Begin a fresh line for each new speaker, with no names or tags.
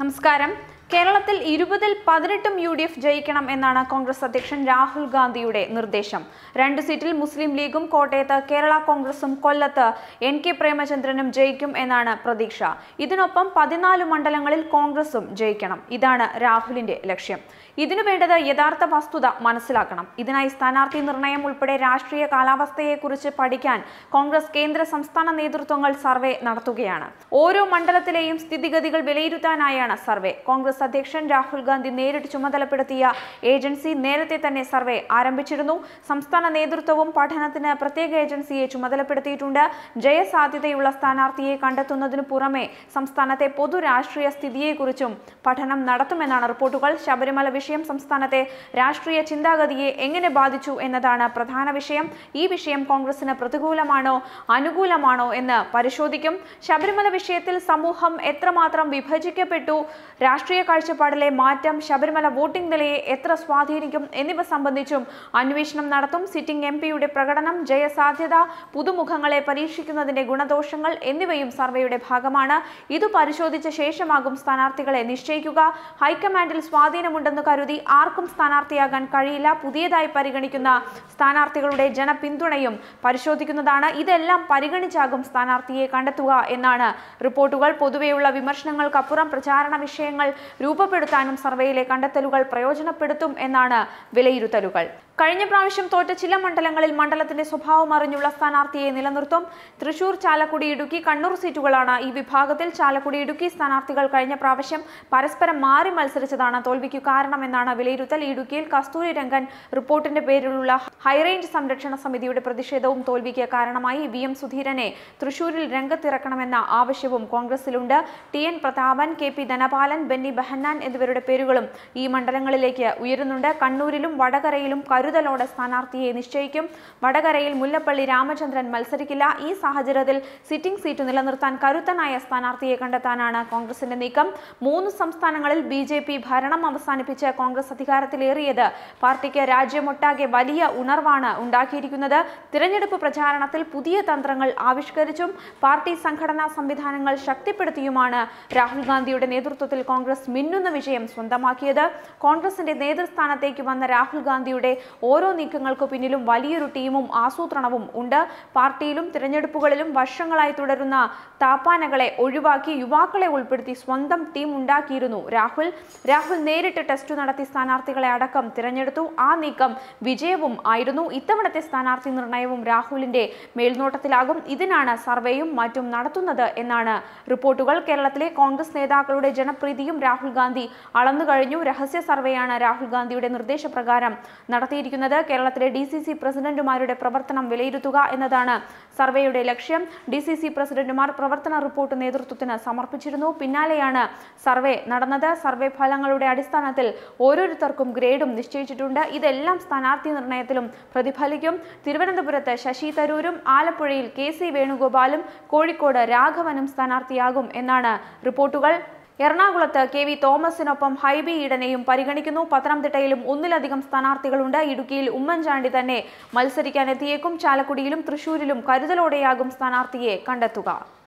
നമസ്കാരം. കേരളത്തിൽ 20-ൽ 18 UDF ജയിക്കണം എന്നാണ് കോൺഗ്രസ് അധ്യക്ഷൻ രാഹുൽ ഗാന്ധിയുടെ നിർദ്ദേശം. 2 സീറ്റിൽ മുസ്ലിം ലീഗും കോട്ടയത്ത് കേരള കോൺഗ്രസും കൊല്ലത്ത് NK പ്രേമചന്ദ്രനും ജയിക്കും എന്നാണ് പ്രതീക്ഷ. ഇതിനൊപ്പം 14 മണ്ഡലങ്ങളിൽ കോൺഗ്രസും ജയിക്കണം. ഇതാണ് രാഹുലിന്റെ ലക്ഷ്യം. ഇതിനു വേണ്ടത് യഥാർത്ഥ വസ്തുത മനസ്സിലാക്കണം. ഇതിനായി സ്ഥാനാർത്ഥി നിർണയം ഉൾപ്പെടെ രാഷ്ട്രീയ കാലാവസ്ഥയെക്കുറിച്ച് പഠിക്കാൻ കോൺഗ്രസ് കേന്ദ്ര സംസ്ഥാന നേതൃത്വങ്ങൾ സർവേ നടത്തുകയാണ്. ഓരോ മണ്ഡലത്തിലെയും സ്ഥിതിഗതികൾ വിലയിരുത്താനായാണ് സർവേ. കോൺഗ്രസ് അധ്യക്ഷൻ രാഹുൽ ഗാന്ധി നേരിട്ട് ചുമതലപ്പെടുത്തിയ ഏജൻസി നേരത്തെ തന്നെ സർവേ ആരംഭിച്ചിരുന്നു. സംസ്ഥാന നേതൃത്വവും പഠനത്തിന് പ്രത്യേക ഏജൻസിയെ ചുമതലപ്പെടുത്തിയിട്ടുണ്ട്. ജയസാധ്യതയുള്ള സ്ഥാനാർത്ഥിയെ കണ്ടെത്തുന്നതിനു പുറമെ സംസ്ഥാനത്തെ പൊതു രാഷ്ട്രീയ സ്ഥിതിയെക്കുറിച്ചും പഠനം നടത്തുമെന്നാണ് റിപ്പോർട്ടുകൾ. ശബരിമല വിഷയം സംസ്ഥാനത്തെ രാഷ്ട്രീയ ചിന്താഗതിയെ എങ്ങനെ ബാധിച്ചു എന്നതാണ് പ്രധാന വിഷയം. ഈ വിഷയം കോൺഗ്രസിന് പ്രതികൂലമാണോ അനുകൂലമാണോ എന്ന് പരിശോധിക്കും. ശബരിമല വിഷയത്തിൽ സമൂഹം എത്രമാത്രം വിഭജിക്കപ്പെട്ടു, രാഷ്ട്രീയ കാഴ്ചപ്പാടിലെ മാറ്റം ശബരിമല വോട്ടിംഗ് നിലയെ എത്ര സ്വാധീനിക്കും എന്നിവ സംബന്ധിച്ചും അന്വേഷണം നടത്തും. സിറ്റിംഗ് MP-യുടെ പ്രകടനം, ജയസാധ്യത, പുതുമുഖങ്ങളെ പരീക്ഷിക്കുന്നതിന്റെ ഗുണദോഷങ്ങൾ എന്നിവയും സർവേയുടെ ഭാഗമാണ്. ഇത് പരിശോധിച്ച ശേഷമാകും സ്ഥാനാർത്ഥികളെ നിശ്ചയിക്കുക. ഹൈക്കമാൻഡിൽ സ്വാധീനമുണ്ടെന്ന് കരുതി ആർക്കും സ്ഥാനാർത്ഥിയാകാൻ കഴിയില്ല. പുതിയതായി പരിഗണിക്കുന്ന സ്ഥാനാർത്ഥികളുടെ ജനപിന്തുണയും പരിശോധിക്കുന്നതാണ്. ഇതെല്ലാം പരിഗണിച്ചാകും സ്ഥാനാർത്ഥിയെ കണ്ടെത്തുക എന്നാണ് റിപ്പോർട്ടുകൾ. പൊതുവെയുള്ള വിമർശനങ്ങൾക്കപ്പുറം പ്രചാരണ വിഷയങ്ങൾ രൂപപ്പെടുത്താനും സർവേയിലെ കണ്ടെത്തലുകൾ പ്രയോജനപ്പെടുത്തും എന്നാണ് വിലയിരുത്തലുകൾ. കഴിഞ്ഞ പ്രാവശ്യം തോറ്റ ചില മണ്ഡലങ്ങളിൽ മണ്ഡലത്തിന്റെ സ്വഭാവം അറിഞ്ഞുള്ള സ്ഥാനാർത്ഥിയെ നിലനിർത്തും. തൃശൂർ, ചാലക്കുടി, ഇടുക്കി, കണ്ണൂർ സീറ്റുകളാണ് ഈ വിഭാഗത്തിൽ. ചാലക്കുടി, ഇടുക്കി സ്ഥാനാർത്ഥികൾ കഴിഞ്ഞ പ്രാവശ്യം പരസ്പരം മാറി മത്സരിച്ചതാണ് തോൽവിക്കു കാരണമെന്നാണ് വിലയിരുത്തൽ. ഇടുക്കിയിൽ കസ്തൂരി രംഗൻ റിപ്പോർട്ടിന്റെ പേരിലുള്ള ഹൈറേഞ്ച് സംരക്ഷണ സമിതിയുടെ പ്രതിഷേധവും തോൽവിക്ക് കാരണമായി. VM സുധീരനെ തൃശൂരിൽ രംഗത്തിറക്കണമെന്ന ആവശ്യവും കോൺഗ്രസിലുണ്ട്. TN പ്രതാപൻ, KP ധനപാലൻ, ബെന്നി ബെഹന്നാൻ എന്നിവരുടെ പേരുകളും ഈ മണ്ഡലങ്ങളിലേക്ക് ഉയരുന്നുണ്ട്. കണ്ണൂരിലും വടകരയിലും കരുതലോടെ സ്ഥാനാർത്ഥിയെ നിശ്ചയിക്കും. വടകരയിൽ മുല്ലപ്പള്ളി രാമചന്ദ്രൻ മത്സരിക്കില്ല. ഈ സാഹചര്യത്തിൽ സിറ്റിംഗ് സീറ്റ് നിലനിർത്താൻ കരുത്തനായ സ്ഥാനാർത്ഥിയെ കണ്ടെത്താനാണ് കോൺഗ്രസിന്റെ നീക്കം. 3 സംസ്ഥാനങ്ങളിൽ BJP ഭരണം അവസാനിപ്പിച്ച് കോൺഗ്രസ് അധികാരത്തിലേറിയത് പാർട്ടിക്ക് രാജ്യമൊട്ടാകെ വലിയ ഉണർവാണ് ഉണ്ടാക്കിയിരിക്കുന്നത്. തിരഞ്ഞെടുപ്പ് പ്രചാരണത്തിൽ പുതിയ തന്ത്രങ്ങൾ ആവിഷ്കരിച്ചും പാർട്ടി സംഘടനാ സംവിധാനങ്ങൾ ശക്തിപ്പെടുത്തിയുമാണ് രാഹുൽ ഗാന്ധിയുടെ നേതൃത്വത്തിൽ കോൺഗ്രസ് മിന്നുന്ന വിജയം സ്വന്തമാക്കിയത്. കോൺഗ്രസിന്റെ നേതൃസ്ഥാനത്തേക്ക് വന്ന രാഹുൽ ഗാന്ധിയുടെ ഓരോ നീക്കങ്ങൾക്കു പിന്നിലും വലിയൊരു ടീമും ആസൂത്രണവും ഉണ്ട്. പാർട്ടിയിലും തിരഞ്ഞെടുപ്പുകളിലും വർഷങ്ങളായി തുടരുന്ന താപ്പാനകളെ ഒഴിവാക്കി യുവാക്കളെ ഉൾപ്പെടുത്തി സ്വന്തം ടീം ഉണ്ടാക്കിയിരുന്നു രാഹുൽ നേരിട്ട് ടെസ്റ്റ് നടത്തി സ്ഥാനാർത്ഥികളെ അടക്കം തിരഞ്ഞെടുത്തു. ആ നീക്കം വിജയവും ആയിരുന്നു. ഇത്തവണത്തെ സ്ഥാനാർത്ഥി നിർണയവും രാഹുലിന്റെ മേൽനോട്ടത്തിലാകും. ഇതിനാണ് സർവേയും മറ്റും നടത്തുന്നത് എന്നാണ് റിപ്പോർട്ടുകൾ. കേരളത്തിലെ കോൺഗ്രസ് നേതാക്കളുടെ ജനപ്രീതിയും രാഹുൽ ഗാന്ധി അളന്നു കഴിഞ്ഞു. രഹസ്യ സർവേയാണ് രാഹുൽ ഗാന്ധിയുടെ നിർദ്ദേശപ്രകാരം നടത്തിയിരിക്കുന്നത്. കേരളത്തിലെ DCC പ്രസിഡന്റുമാരുടെ പ്രവർത്തനം വിലയിരുത്തുക എന്നതാണ് സർവേയുടെ ലക്ഷ്യം. DCC പ്രസിഡന്റുമാർ പ്രവർത്തന റിപ്പോർട്ട് നേതൃത്വത്തിന് സമർപ്പിച്ചിരുന്നു. പിന്നാലെയാണ് സർവേ നടന്നത്. സർവേ ഫലങ്ങളുടെ അടിസ്ഥാനത്തിൽ ഓരോരുത്തർക്കും ഗ്രേഡും നിശ്ചയിച്ചിട്ടുണ്ട്. ഇതെല്ലാം സ്ഥാനാർത്ഥി നിർണയത്തിലും പ്രതിഫലിക്കും. തിരുവനന്തപുരത്ത് ശശി തരൂരും ആലപ്പുഴയിൽ KC വേണുഗോപാലും കോഴിക്കോട് രാഘവനും സ്ഥാനാർത്ഥിയാകും എന്നാണ് റിപ്പോർട്ടുകൾ. എറണാകുളത്ത് KV തോമസിനൊപ്പം ഹൈബി ഈഡനെയും പരിഗണിക്കുന്നു. പത്തനംതിട്ടയിലും 1-ലധികം സ്ഥാനാർത്ഥികളുണ്ട്. ഇടുക്കിയിൽ ഉമ്മൻചാണ്ടി തന്നെ മത്സരിക്കാനെത്തിയേക്കും. ചാലക്കുടിയിലും തൃശൂരിലും കരുതലോടെയാകും സ്ഥാനാർത്ഥിയെ കണ്ടെത്തുക.